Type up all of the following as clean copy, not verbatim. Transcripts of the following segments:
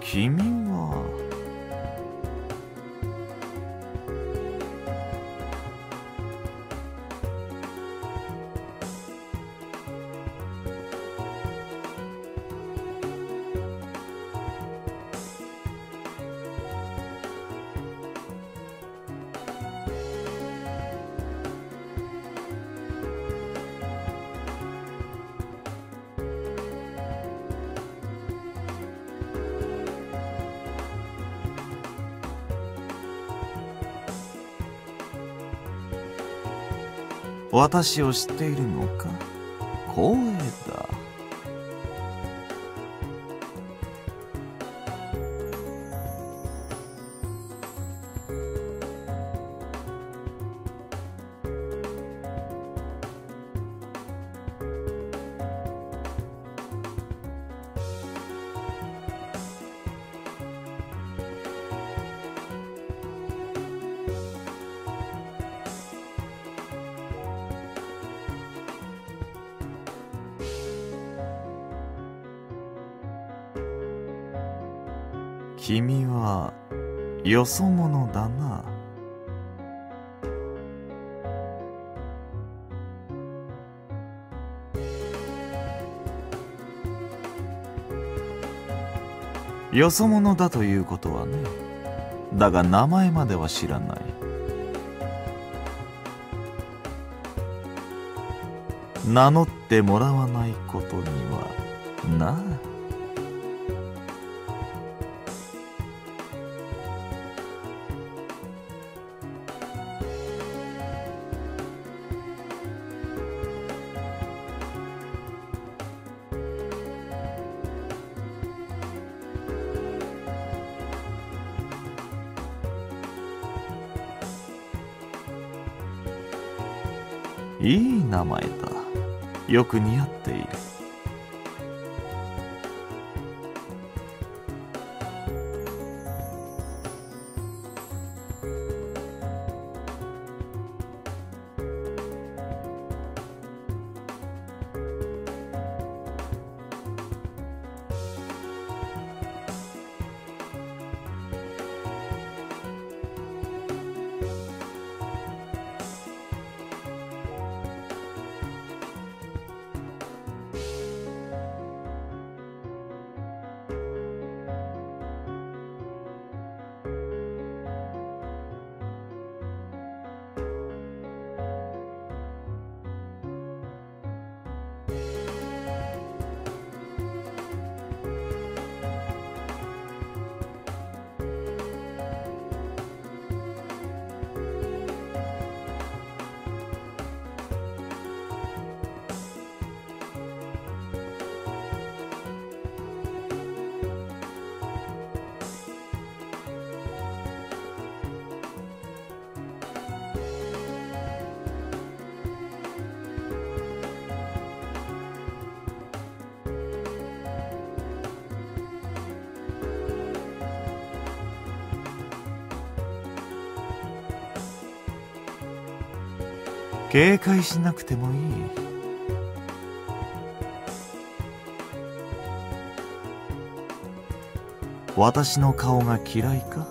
君は私を知っているのか？光栄だ。君はよそ者だな。よそ者だということはね。だが名前までは知らない。名乗ってもらわないことにはな。いい名前だ。よく似合っている。警戒しなくてもいい。私の顔が嫌いか？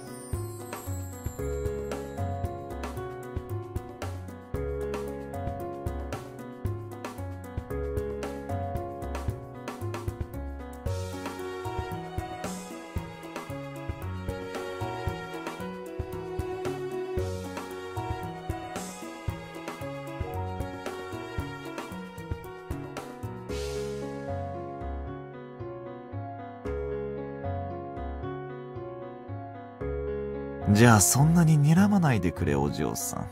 じゃあそんなに睨まないでくれ、お嬢さん。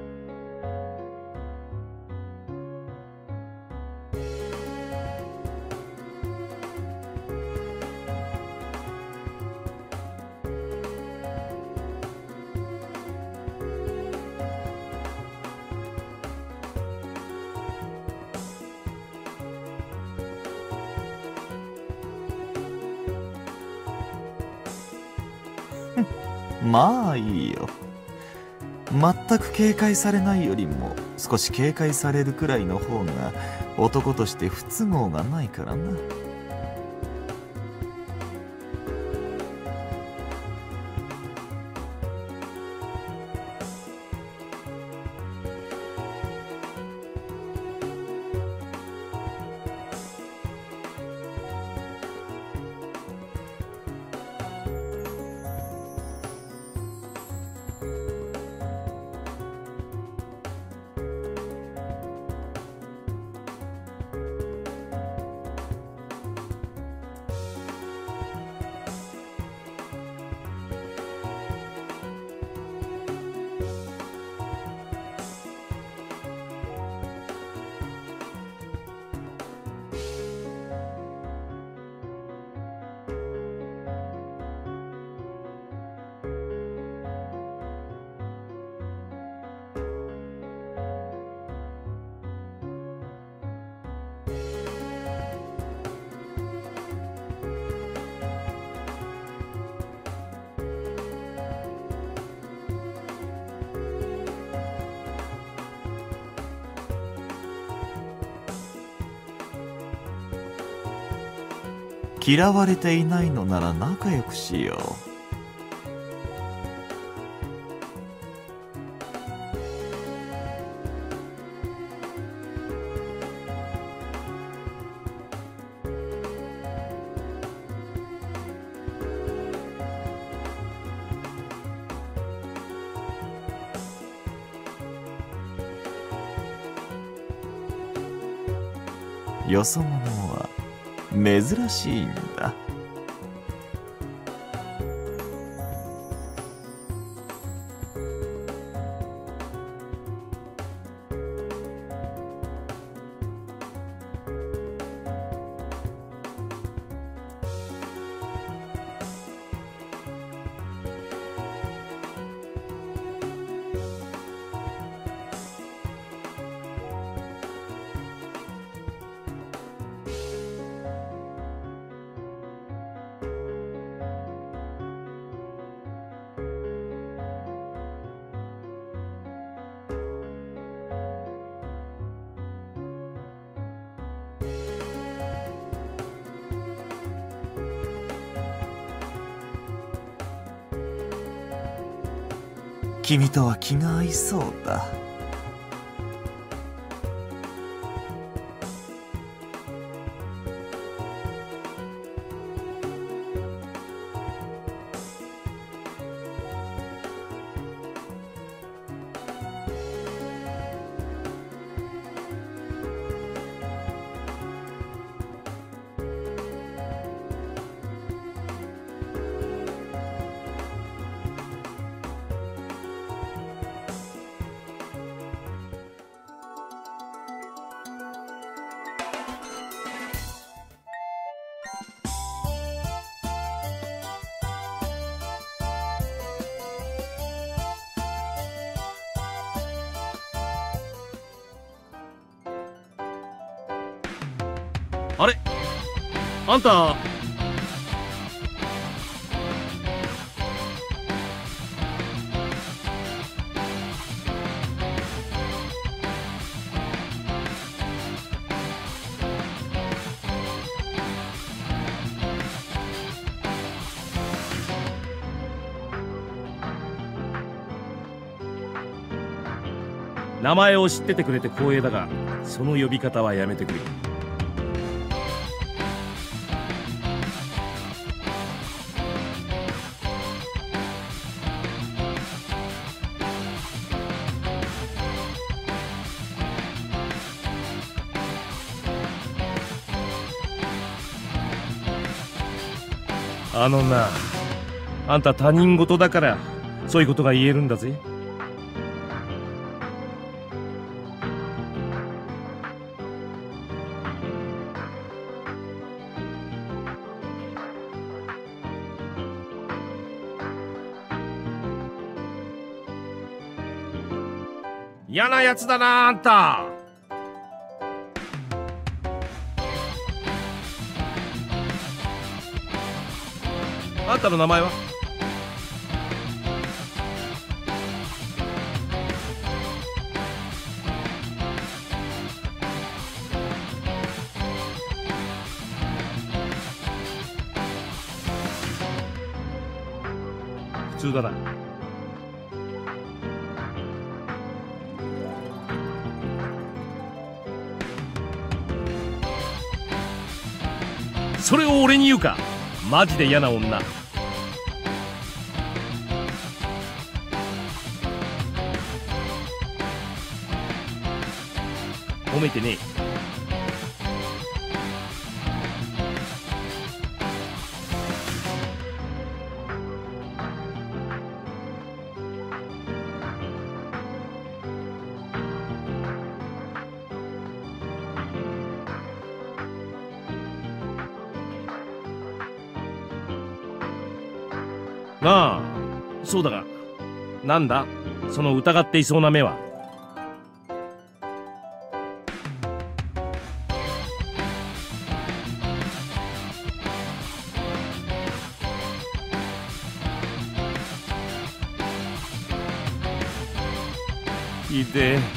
まあいいよ。全く警戒されないよりも少し警戒されるくらいの方が男として不都合がないからな。 嫌われていないのなら仲良くしよう。よそ者は珍しいんだ。君とは気が合いそうだ。 あれ、あんた。名前を知っててくれて光栄だが、その呼び方はやめてくれ。あのな、あんた他人事だからそういうことが言えるんだぜ。嫌なやつだな、あんた。あんたの名前は？普通だな。それを俺に言うか。マジで嫌な女。褒めてねえ。なあ、そうだが、なんだその疑っていそうな目は。ひでえ。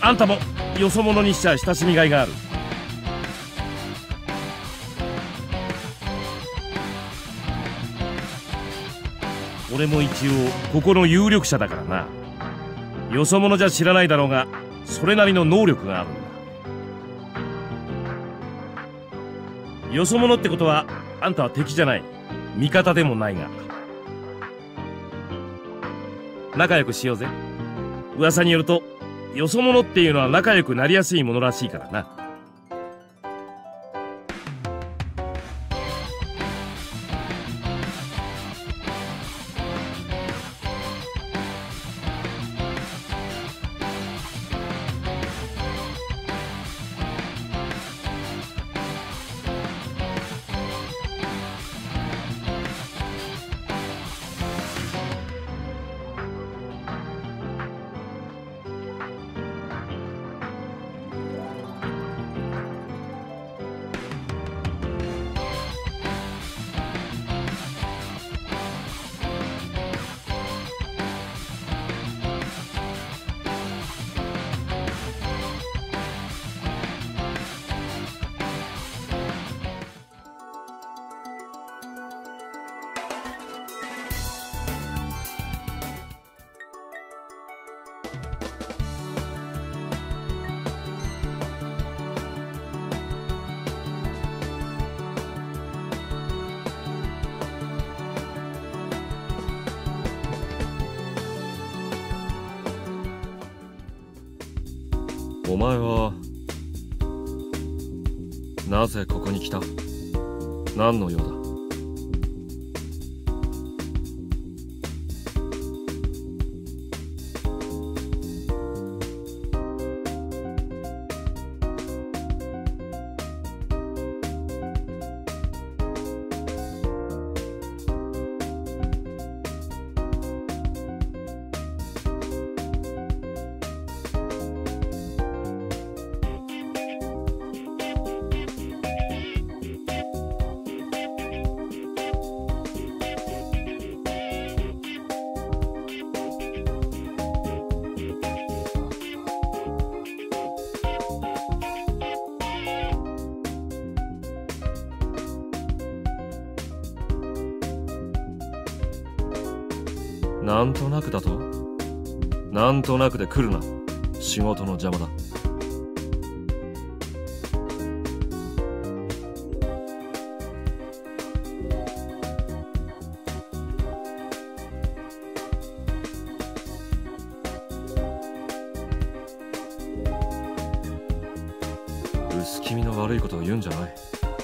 あんたもよそ者にしちゃ親しみがいがある。俺も一応ここの有力者だからな。よそ者じゃ知らないだろうが、それなりの能力があるんだ。よそ者ってことはあんたは敵じゃない、味方でもないが、仲良くしようぜ。噂によるとよそ者っていうのは仲良くなりやすいものらしいからな。 お前はなぜここに来た？何の用だ？なんとなくだと？なんとなくで来るな。仕事の邪魔だ。薄気味の悪いことを言うんじゃない。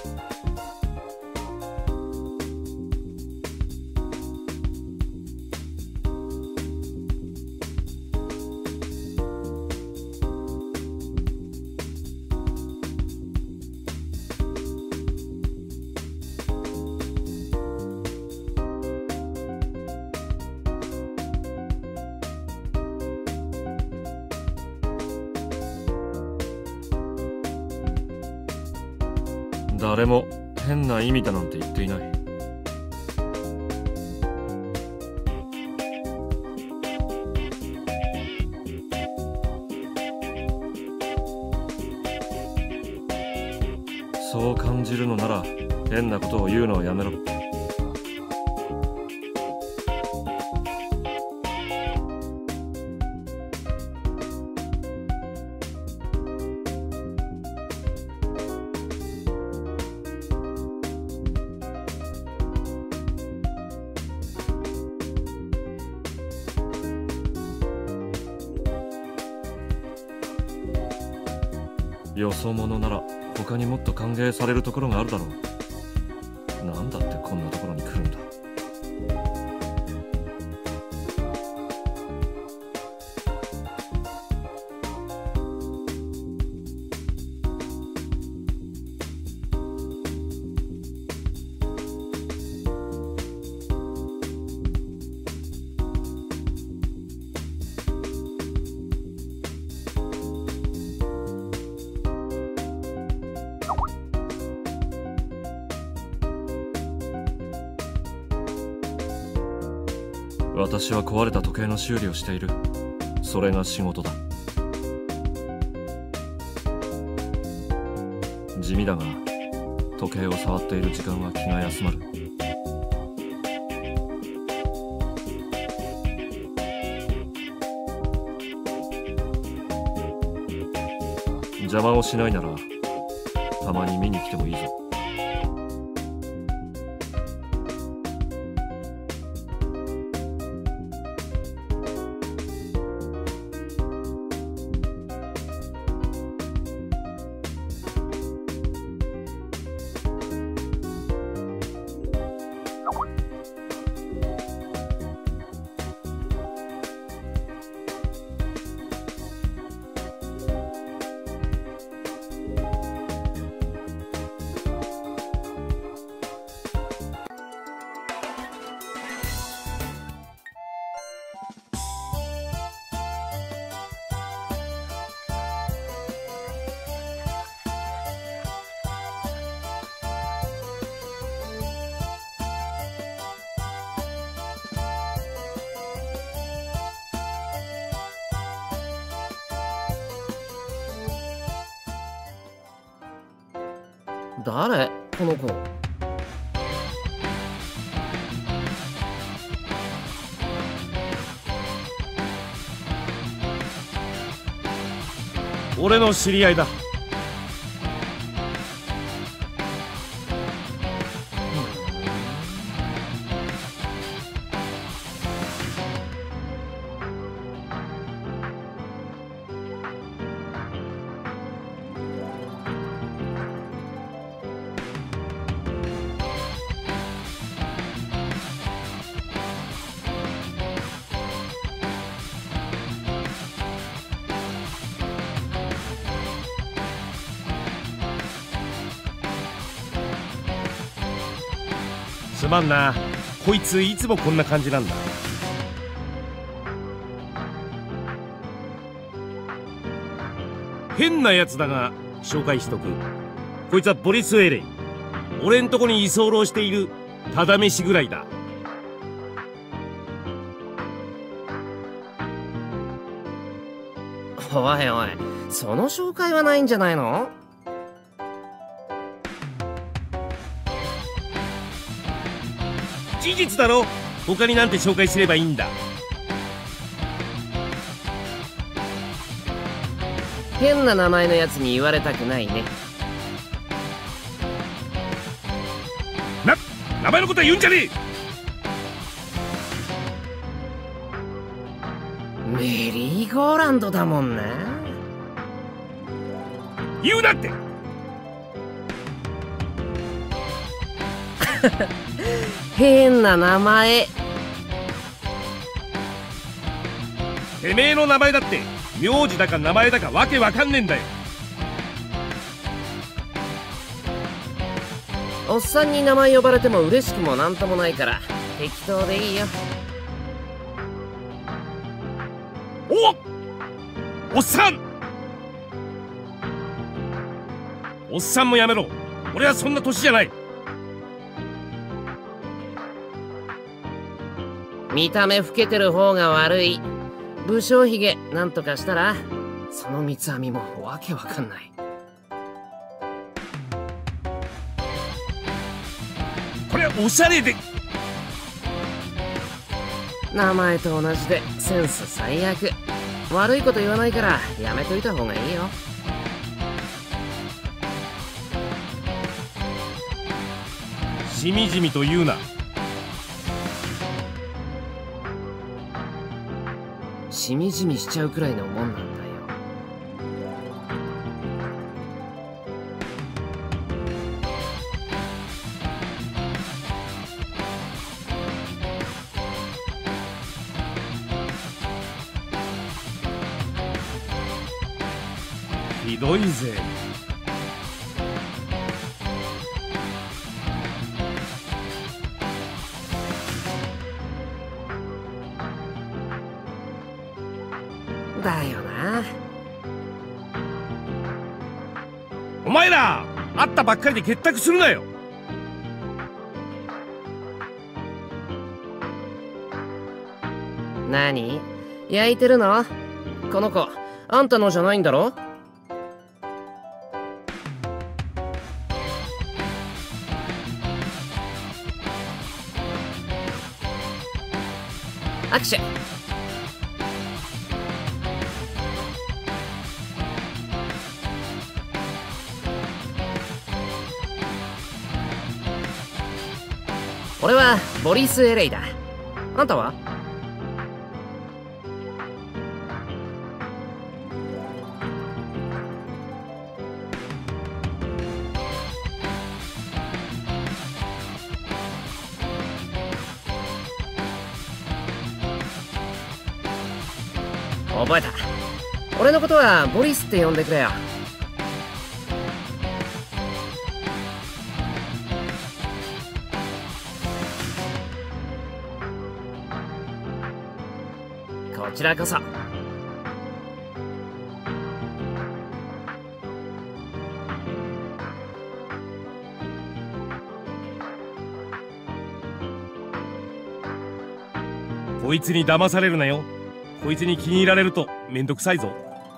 誰も変な意味だなんて言っていない。そう感じるのなら変なことを言うのはやめろ。よそ者なら他にもっと歓迎されるところがあるだろう。なんだってこんなところに来るんだ。私は壊れた時計の修理をしている。それが仕事だ。 地味だが時計を触っている時間は気が休まる。邪魔をしないならたまに見に来てもいいぞ。 誰この子。 俺の知り合いだ。すまんな、こいついつもこんな感じなんだ。変なやつだが紹介しとく。こいつはボリス・エレイ。俺んとこに居候しているただ飯ぐらいだ。 おいおい、その紹介はないんじゃないの？ 事実だろ。他になんて紹介すればいいんだ。 変な名前のやつに言われたくないね。 名前のことは言うんじゃねメリーゴーランドだもんな。 言うなって。 変な名前。 てめえの名前だって名字だか名前だかわけわかんねえんだよ。 おっさんに名前呼ばれても嬉しくもなんともないから適当でいいよ。 おっさん、おっさんもやめろ。俺はそんな年じゃない。 見た目老けてる方が悪い。武将髭なんとかしたら。その三つ編みもわけわかんない。 これはおしゃれで。 名前と同じでセンス最悪。悪いこと言わないからやめといた方がいいよ。 しみじみと言うな。 しみじみしちゃうくらいのもんなんだよ。 ひどいぜ。 だよな。 お前ら会ったばっかりで結託するなよ。 何焼いてるの？この子あんたのじゃないんだろ？ 握手。俺はボリス・エレイだ。あんたは？覚えた。俺のことはボリスって呼んでくれよ。こちらこそ。 こいつに騙されるなよ。こいつに気に入られるとめんどくさいぞ。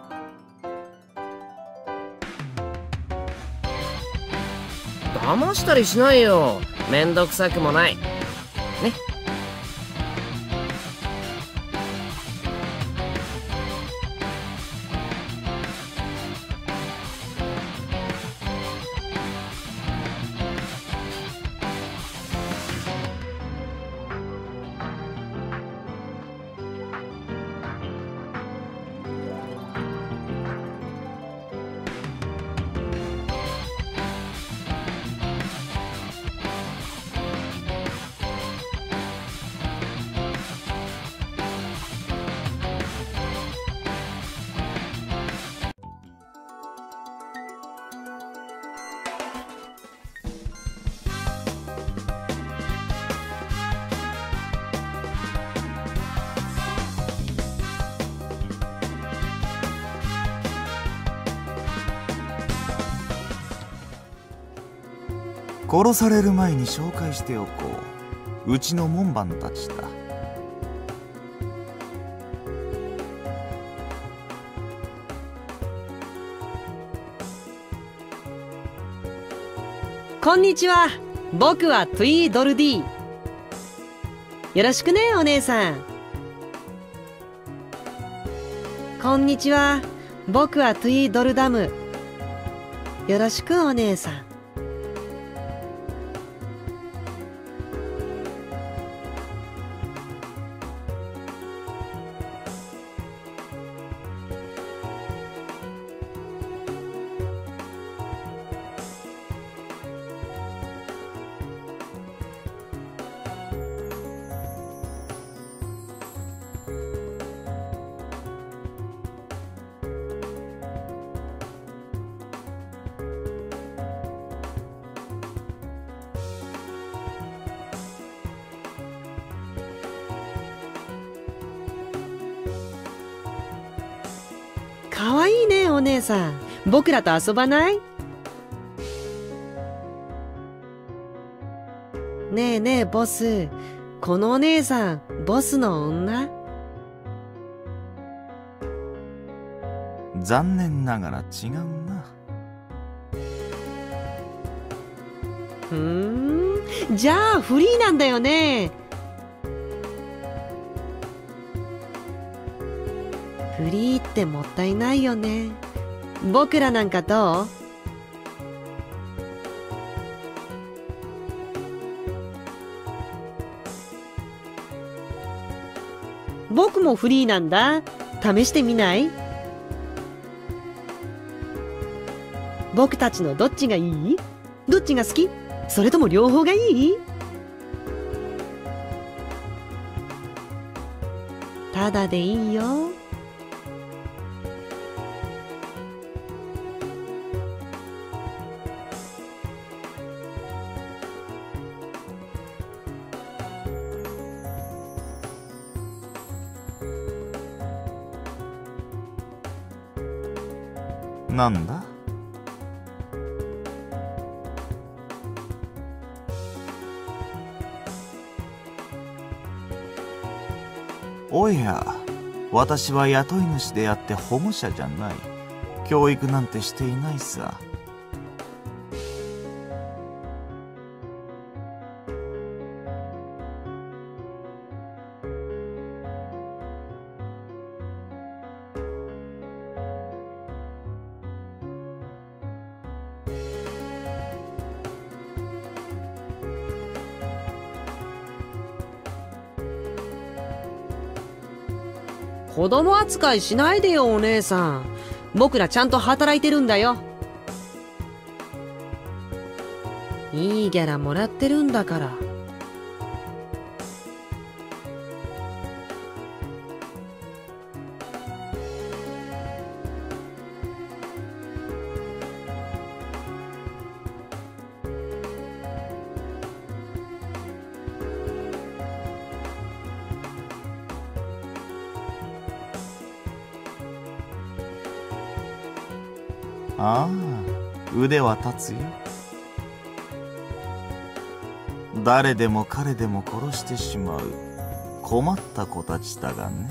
騙したりしないよ。めんどくさくもない。ね。 殺される前に紹介しておこう。うちの門番たちだ。 こんにちは。僕はトゥイードルディ。よろしくね、お姉さん。こんにちは。僕はトゥイードルダム。よろしく、お姉さん。かわいいね、お姉さん。僕らと遊ばない？ねえねえ、ボス。このお姉さん、ボスの女？ 残念ながら違うな。 じゃあフリーなんだよね。フリーってもったいないよね。僕らなんかどう？僕もフリーなんだ。試してみない？僕たちのどっちがいい？どっちが好き？それとも両方がいい？ただでいいよ。 なんだ？おや、私は雇い主であって保護者じゃない。教育なんてしていないさ。 子供扱いしないでよ、お姉さん。僕らちゃんと働いてるんだよ。いいギャラもらってるんだから。 ああ、腕は立つよ。誰でも彼でも殺してしまう困った子たちだがね。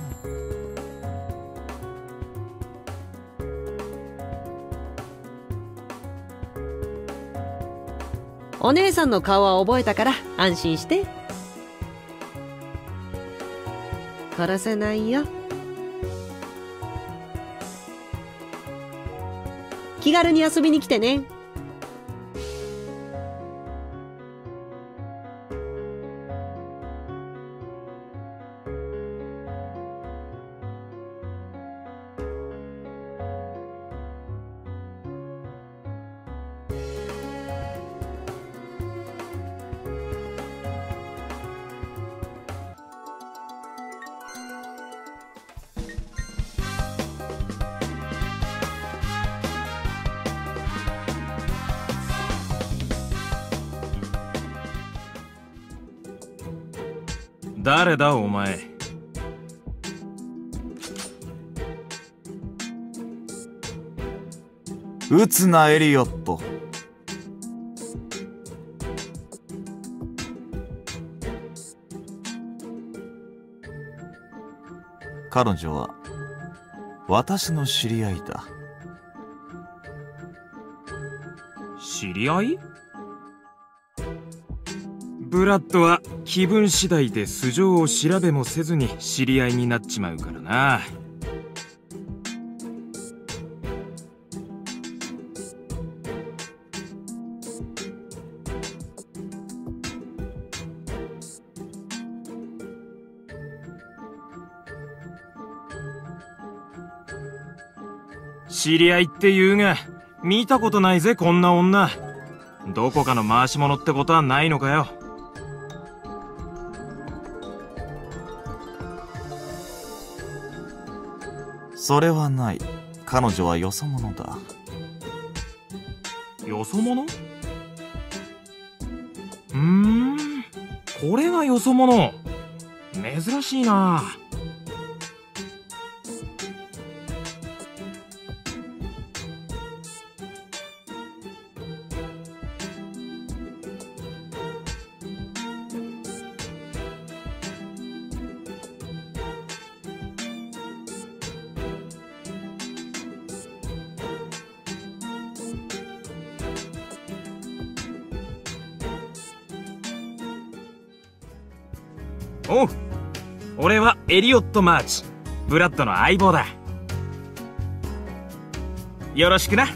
お姉さんの顔は覚えたから安心して。殺せないよ。気軽に遊びに来てね。 誰だお前。 撃つなエリオット。彼女は私の知り合いだ。 知り合い？ブラッドは気分次第で素性を調べもせずに知り合いになっちまうからな。知り合いって言うが見たことないぜこんな女。どこかの回し者ってことはないのかよ。 それはない。彼女はよそ者だ。 よそ者？これがよそ者。珍しいな。おう、俺はエリオット・マーチ、ブラッドの相棒だ。よろしくな。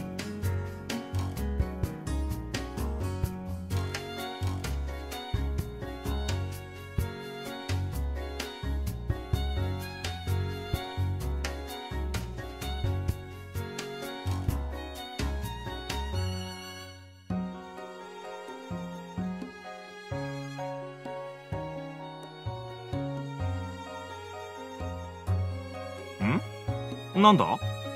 なんだ？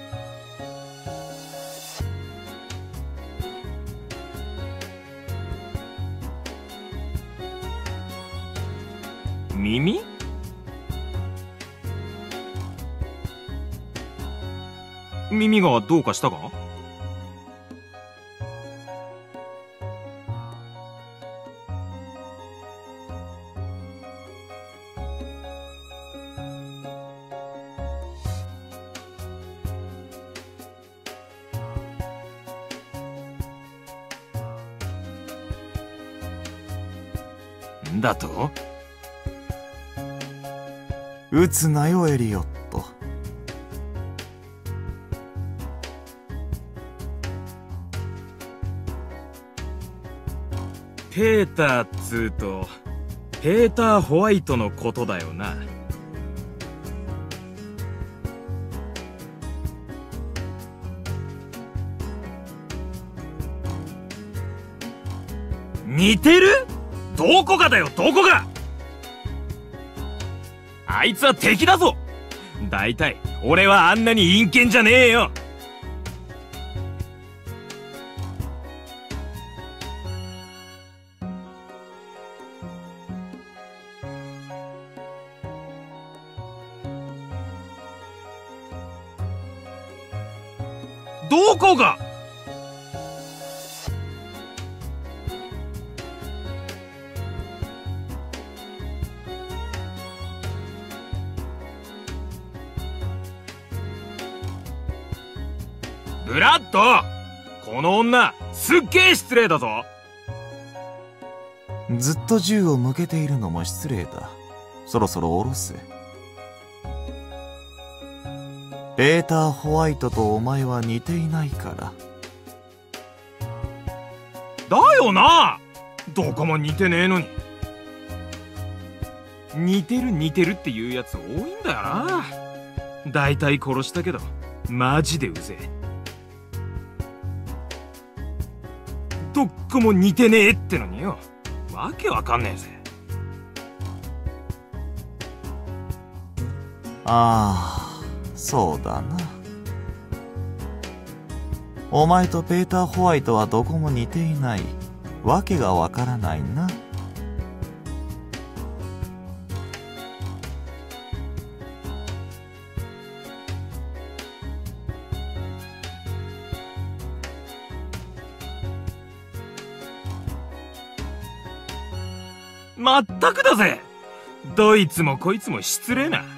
耳？耳がどうかしたか？だと？ 撃つなよエリオット。 ペーターっつーとペーター・ホワイトのことだよな。 似てる？どこがだよ、どこが！あいつは敵だぞ。だいたい俺はあんなに陰険じゃねえよ。どこが？ブラッド、この女すっげえ失礼だぞ。 ずっと銃を向けているのも失礼だ。そろそろ下ろせ。ペーター・ホワイトとお前は似ていないから。 だよな。どこも似てねえのに。似てる似てるっていうやつ多いんだよな。だいたい殺したけどマジでうぜえ。どっこも似てねえってのによ、わけわかんねえぜ。 ああ、そうだな。お前とペーター・ホワイトはどこも似ていない。わけがわからないな。 まったくだぜ。どいつもこいつも失礼な。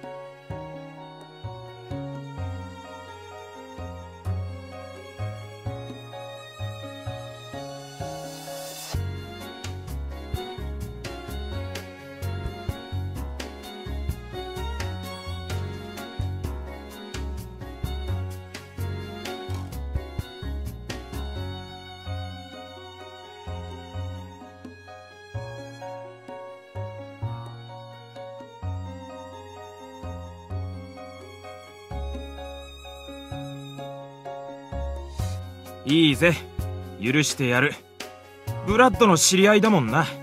いいぜ、許してやる。ブラッドの知り合いだもんな。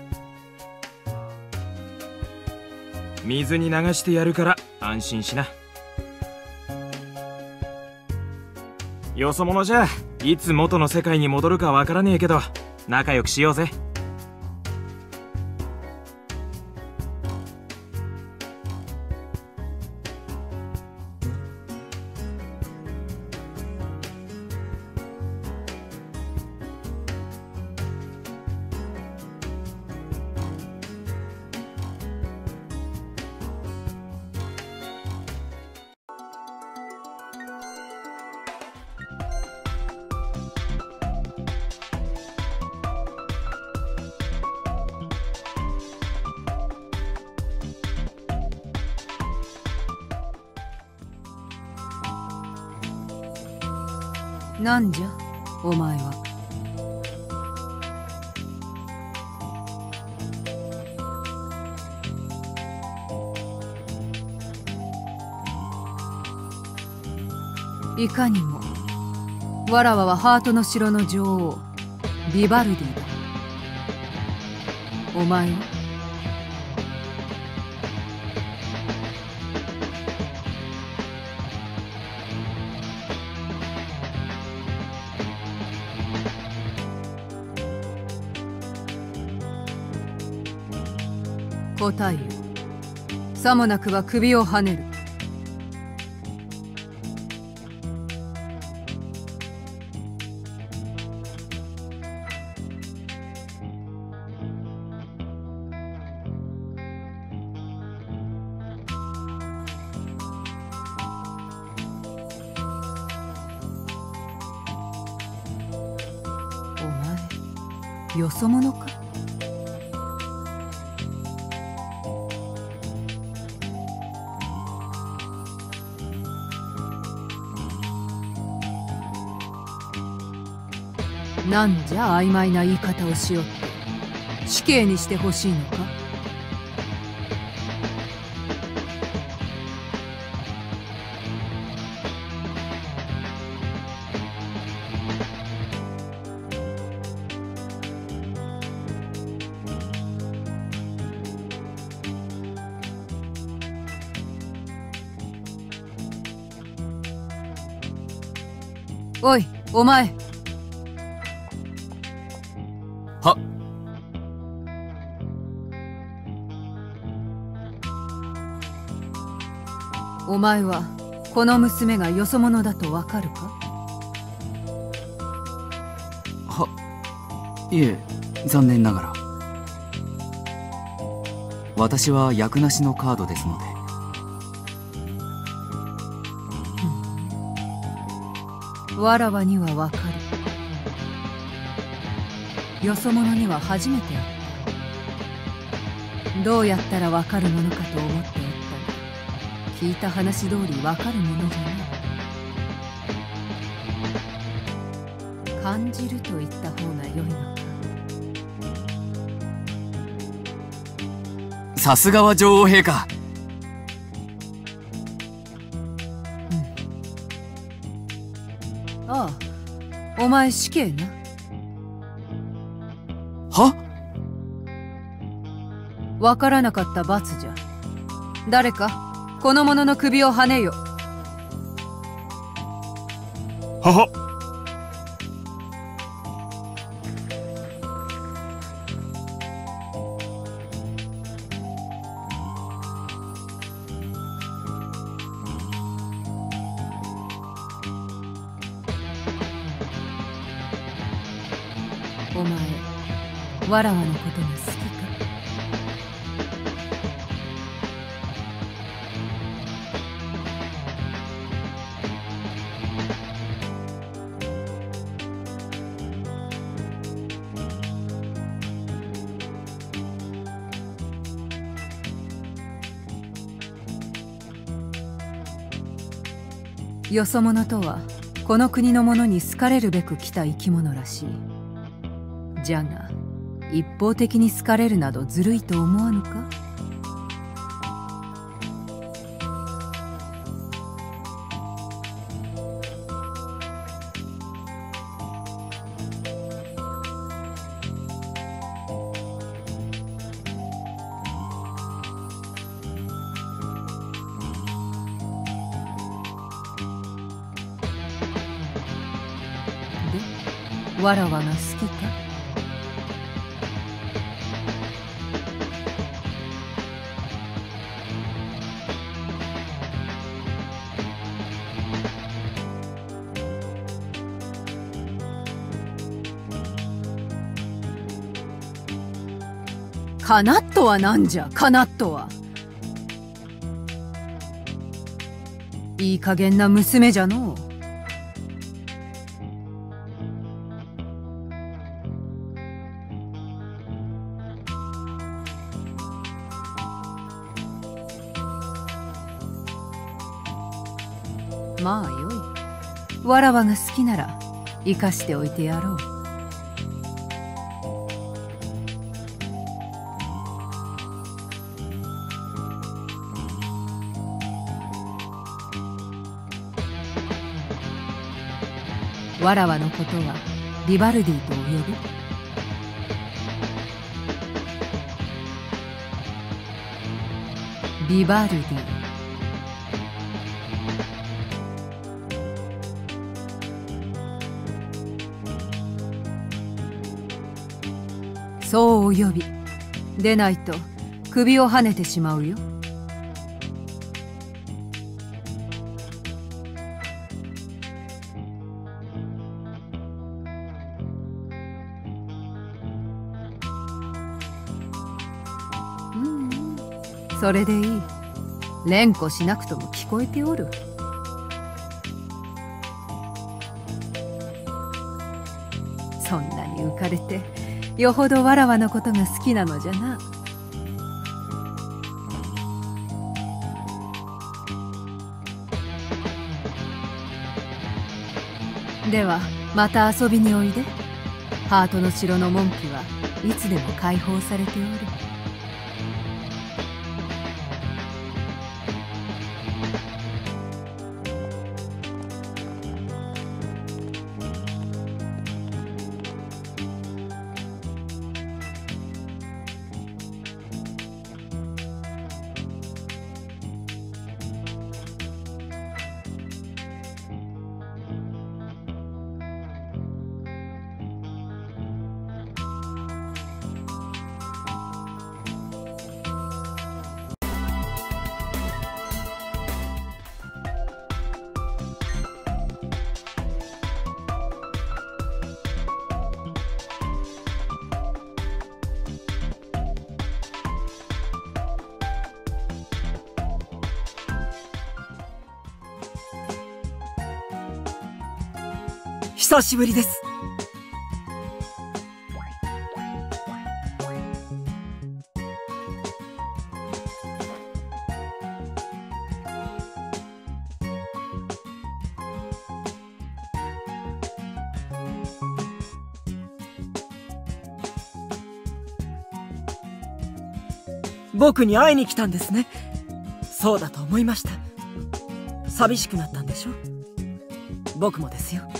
水に流してやるから安心しな。よそ者じゃいつ元の世界に戻るかわからねえけど、仲良くしようぜ。 なんじゃお前は。いかにもわらわはハートの城の女王ビバルディだ。お前は？答えよ。さもなくは首をはねる。お前、よそ者か？なんじゃ曖昧な言い方をしよって死刑にしてほしいのか？ おい、お前。 は。 お前はこの娘がよそ者だとわかるか？ いえ、残念ながら。私は役なしのカードですので。 わらわにはわかる。よそ者には初めて会った。どうやったらわかるものかと思っておったが、聞いた話通りわかるものじゃない。感じると言った方が良いのか。 さすがは女王陛下。 ああ、お前死刑な。 は？ わからなかった罰じゃ。誰かこの者の首をはねよ。 はは。 お前、わらわのことが好きか？よそ者とはこの国の者に好かれるべく来た生き物らしい。じゃが一方的に好かれるなどずるいと思わぬか？で、わらわが好きか？カナットはなんじゃ、カナットは。いい加減な娘じゃのう。まあよい。わらわが好きなら生かしておいてやろう。わらわのことはビバルディとお呼び。ビバルディ。そうお呼び。でないと首をはねてしまうよ。それでいい。連呼しなくとも聞こえておる。そんなに浮かれてよほどわらわのことが好きなのじゃな。ではまた遊びにおいで。ハートの城の門扉はいつでも開放されておる。 久しぶりです。僕に会いに来たんですね。そうだと思いました。寂しくなったんでしょ。僕もですよ。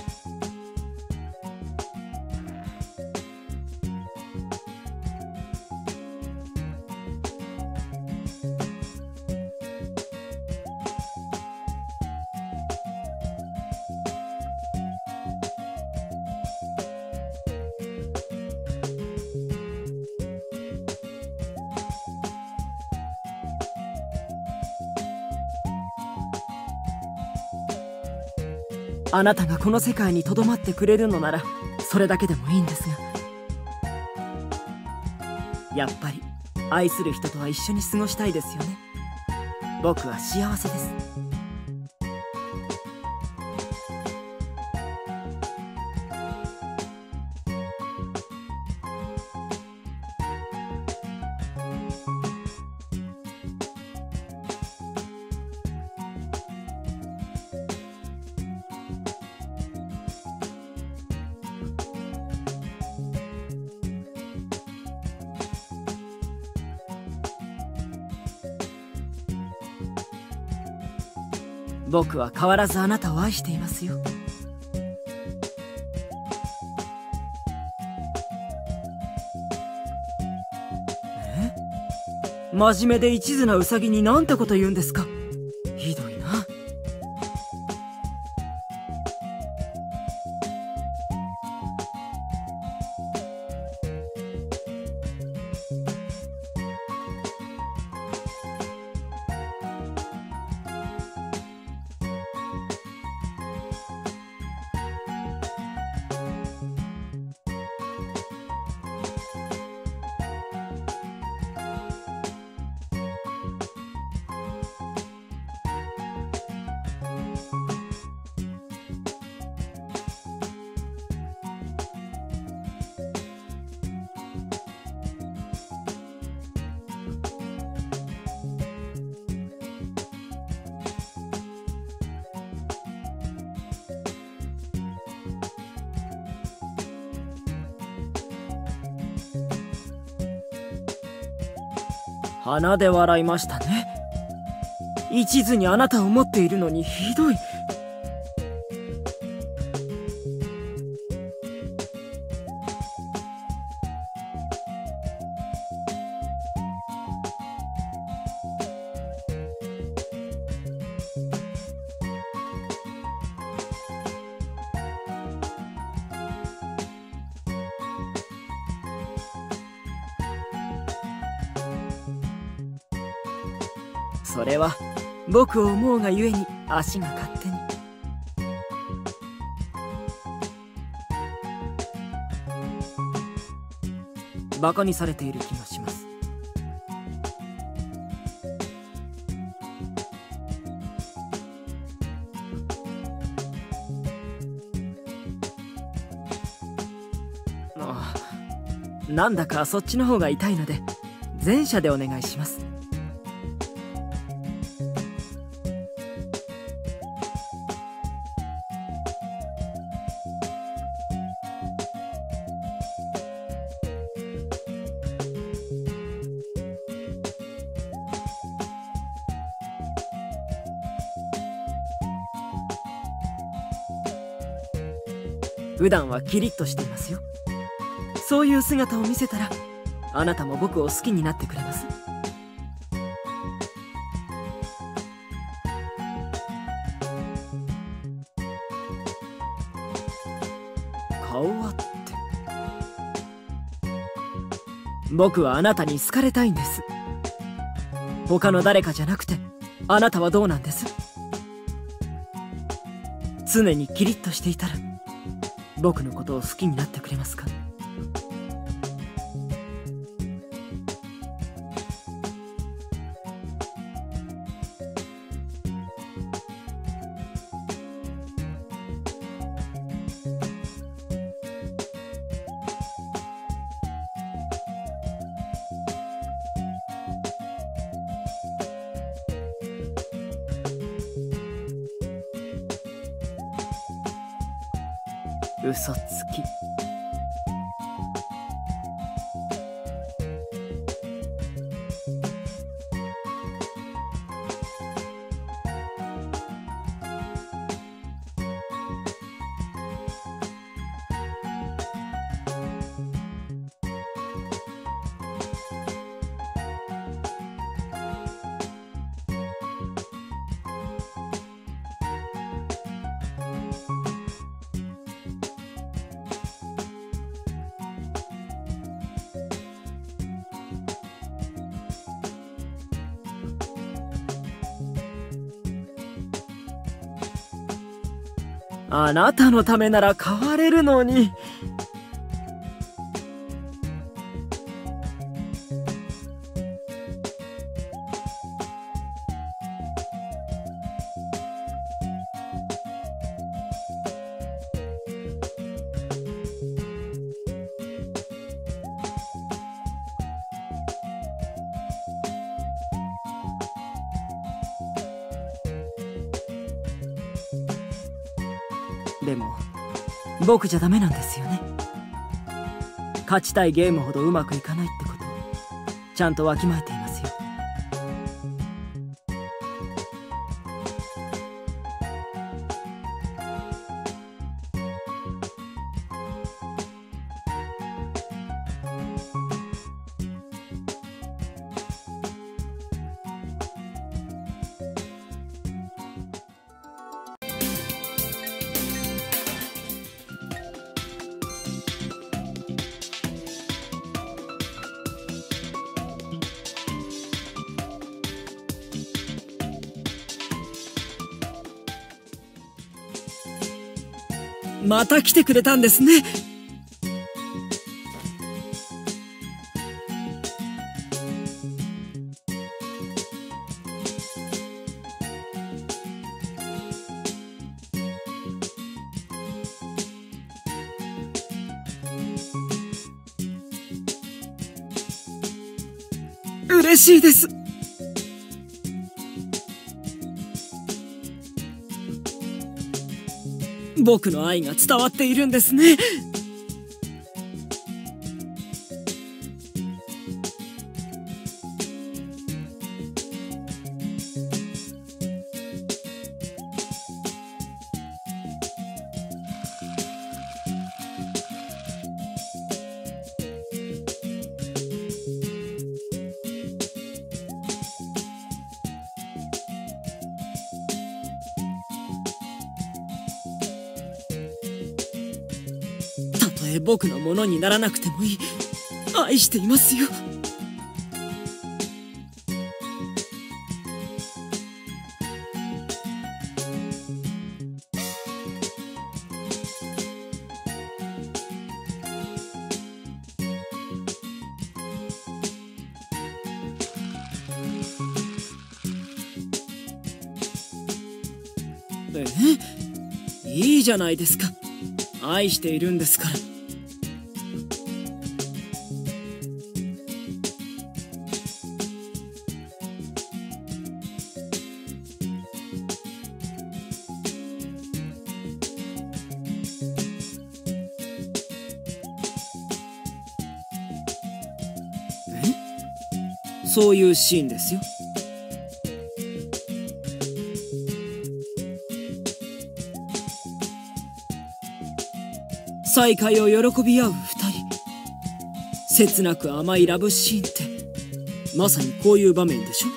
あなたがこの世界にとどまってくれるのならそれだけでもいいんですが、やっぱり愛する人とは一緒に過ごしたいですよね。僕は幸せです。僕は変わらずあなたを愛していますよ。真面目で一途なウサギになんてこと言うんですか。ひどいな。鼻で笑いましたね。一途にあなたを思っているのにひどい。それは僕を思うがゆえに足が勝手に。バカにされている気がします。なんだかそっちの方が痛いので前者でお願いします。普段はキリッとしていますよ。そういう姿を見せたらあなたも僕を好きになってくれます。顔はって、僕はあなたに好かれたいんです。他の誰かじゃなくてあなたはどうなんです？常にキリッとしていたら僕のことを好きになってくれますか？ 嘘つき。あなたのためなら変われるのに。でも僕じゃダメなんですよね。勝ちたいゲームほどうまくいかないってことちゃんとわきまえていますよ。また来てくれたんですね。嬉しいです。僕の愛が伝わっているんですね。たとえ僕のものにならなくてもいい。愛していますよ。いいじゃないですか。愛しているんですから。そういうシーンですよ。再会を喜び合う二人。切なく甘いラブシーンってまさにこういう場面でしょ。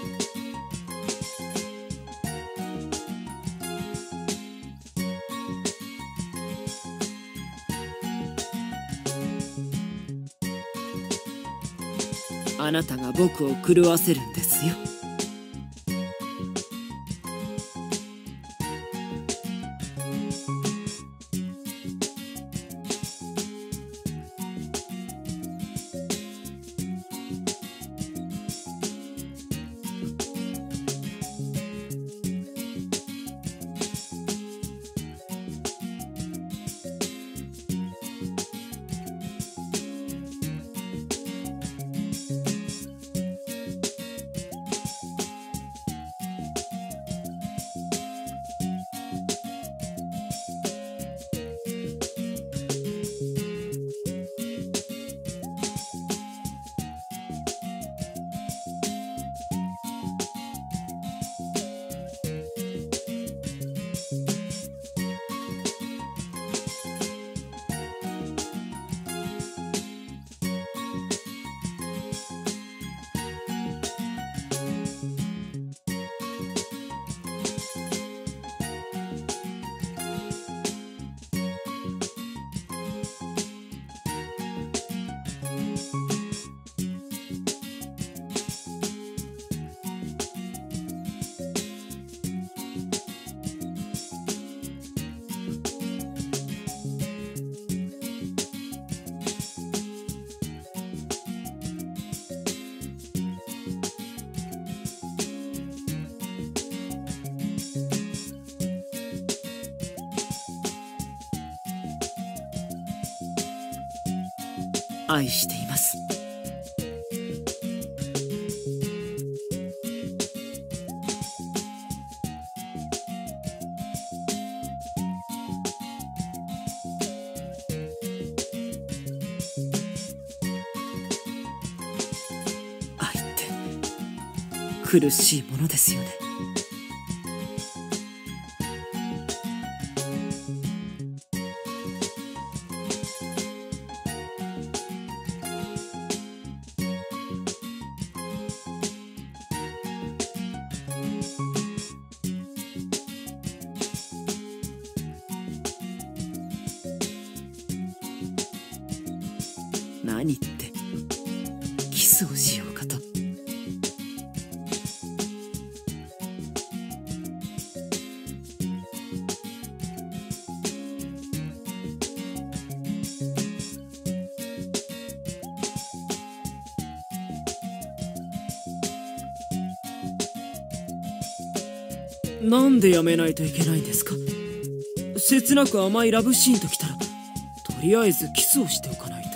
あなたが僕を狂わせるんですよ。 愛しています。愛って苦しいものですよね。何ってキスをしようかと。なんでやめないといけないんですか？切なく甘いラブシーンときたらとりあえずキスをしておかないと。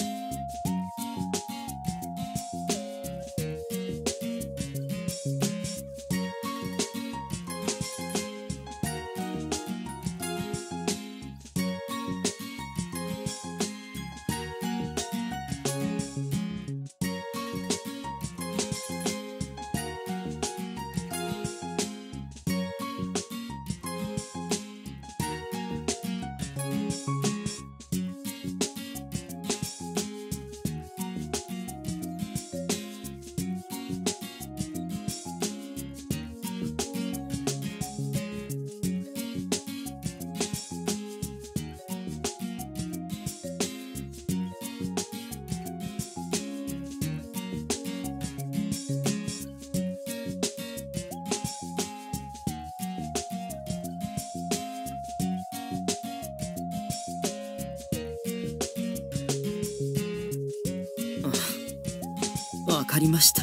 わかりました。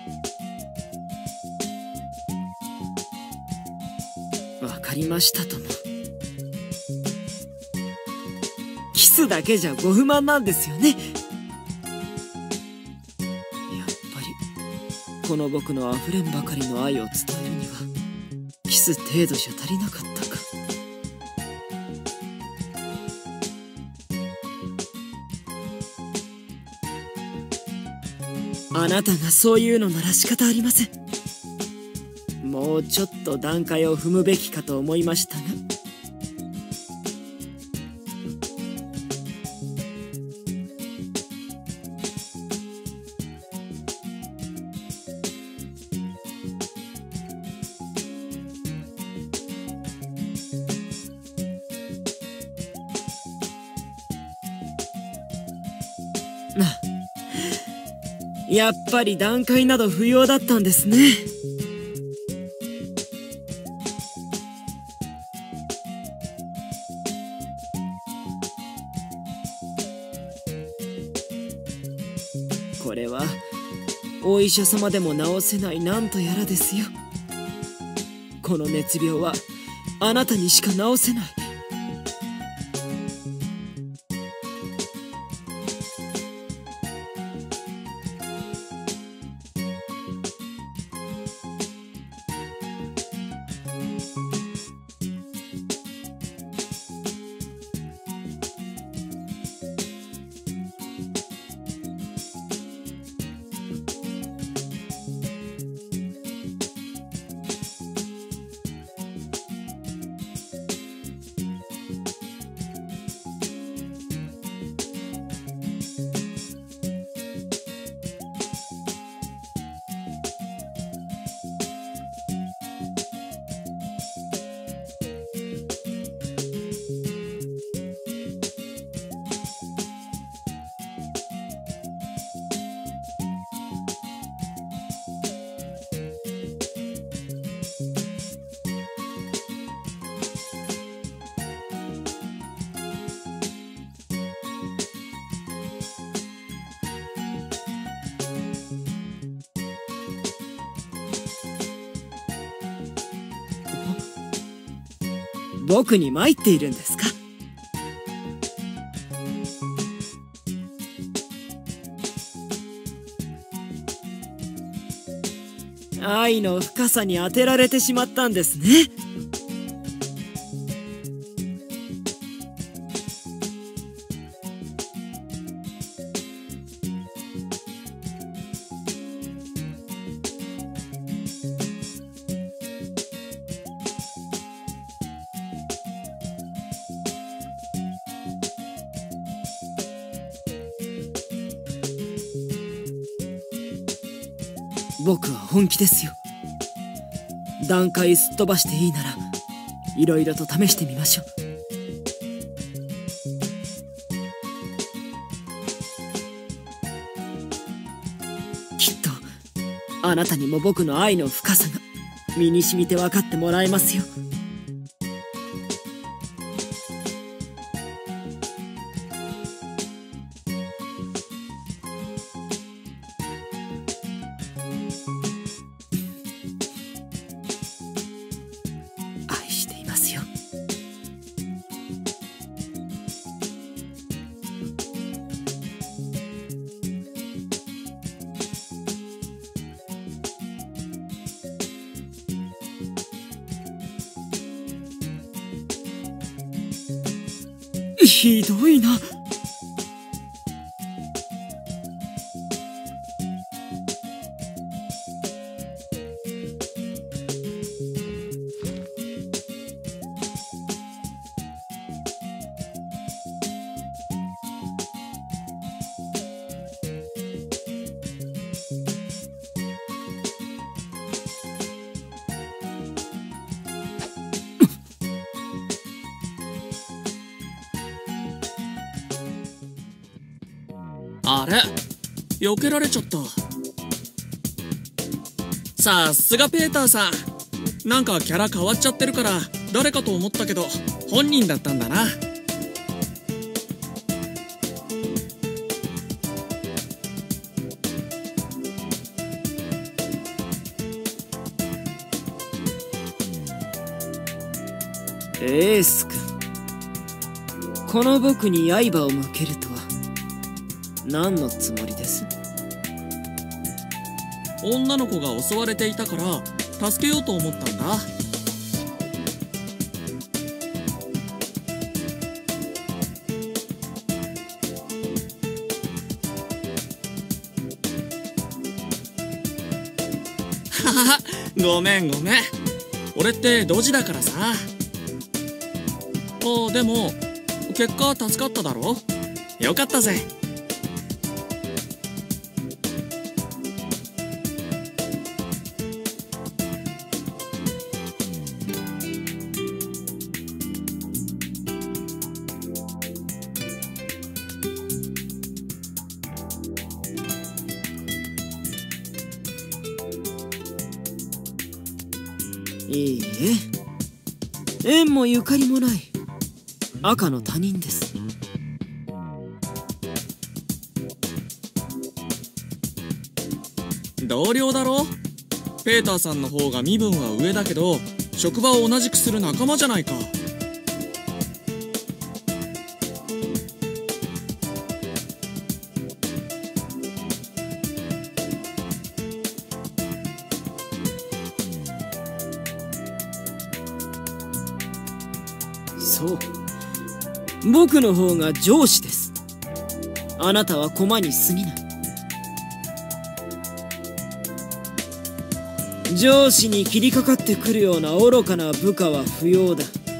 わかりましたとも。キスだけじゃご不満なんですよね。やっぱりこの僕のあふれんばかりの愛を伝えるにはキス程度じゃ足りなかったか。あなたがそういうのなら仕方ありません。もうちょっと段階を踏むべきかと思いましたが。やっぱり段階など不要だったんですね。これはお医者様でも治せないなんとやらですよ。この熱病はあなたにしか治せない。僕に参っているんですか？ 愛の深さに当てられてしまったんですね。僕は本気ですよ。段階すっ飛ばしていいならいろいろと試してみましょう。きっとあなたにも僕の愛の深さが身に染みて分かってもらえますよ。愛していますよ。ひどいな。 あれ、避けられちゃった。さすがペーターさん。なんかキャラ変わっちゃってるから誰かと思ったけど本人だったんだな。 エース君、この僕に刃を向けるとは何のつもりです？ 女の子が襲われていたから助けようと思ったんだ。ははは、ごめんごめん。俺ってドジだからさ。でも結果助かっただろ。よかったぜ。 いいえ、縁もゆかりもない赤の他人です。 同僚だろ。ペーターさんの方が身分は上だけど職場を同じくする仲間じゃないか。 そう、僕の方が上司です。あなたは駒に過ぎない。上司に切りかかってくるような愚かな部下は不要だ。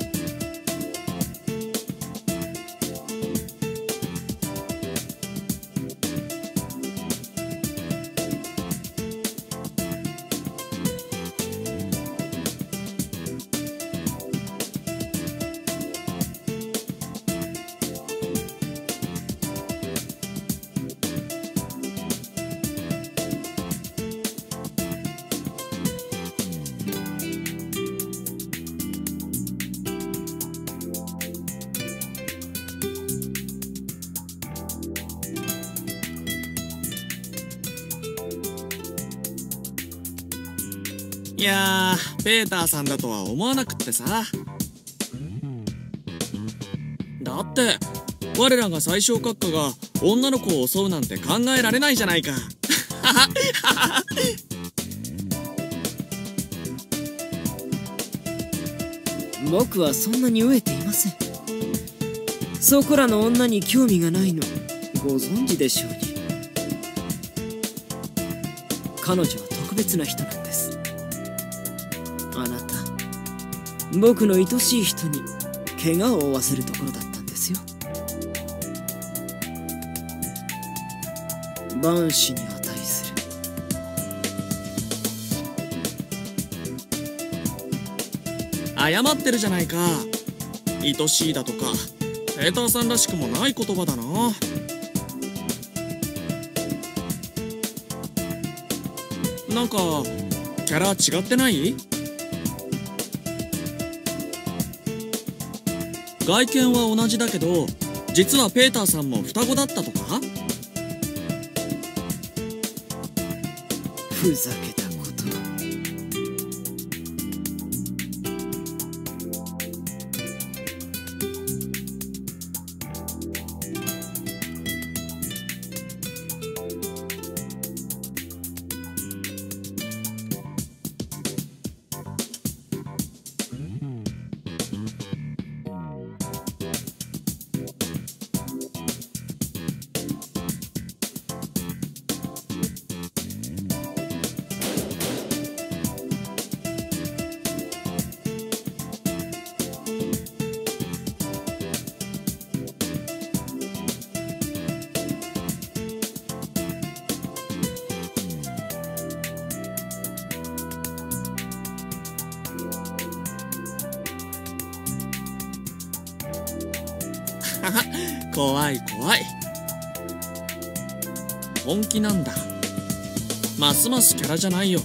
いやー、ペーターさんだとは思わなくってさ。だって我らが最小閣下が女の子を襲うなんて考えられないじゃないか。 僕はそんなに飢えていません。そこらの女に興味がないのご存知でしょうに。彼女は特別な人なんです。あなた、僕の愛しい人に怪我を負わせるところだったんですよ。万死に値する。 謝ってるじゃないか。愛しいだとかペーターさんらしくもない言葉だな。なんかキャラ違ってない？外見は同じだけど実はペーターさんも双子だったとか？ ふざけたこと。 怖い怖い。本気なんだ。ますますキャラじゃないよ。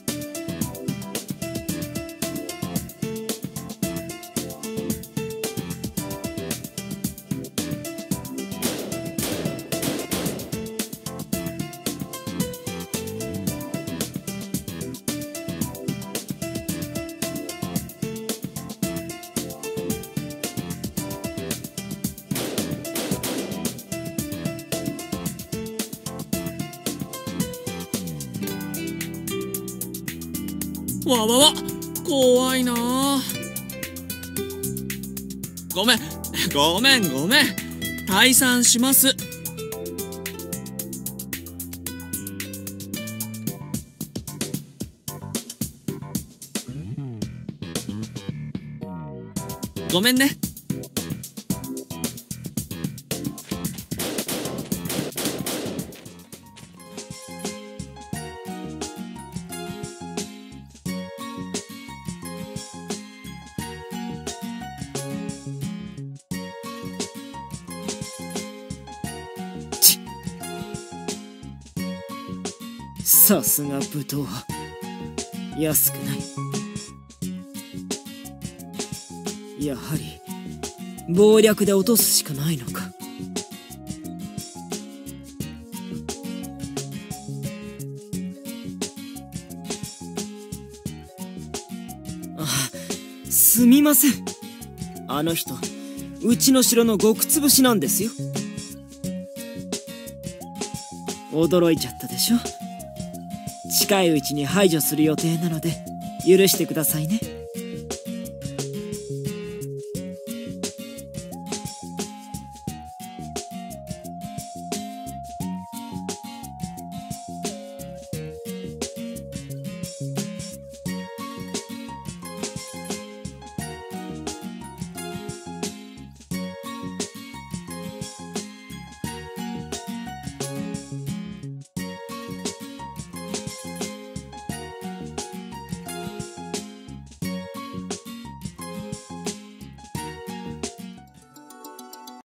わわわ、怖いなあ。ごめん退散します。ごめんね。 さすが武闘派、安くない。やはり謀略で落とすしかないのか。すみません。あの人、うちの城の極潰しなんですよ。驚いちゃったでしょ。近いうちに排除する予定なので許してくださいね。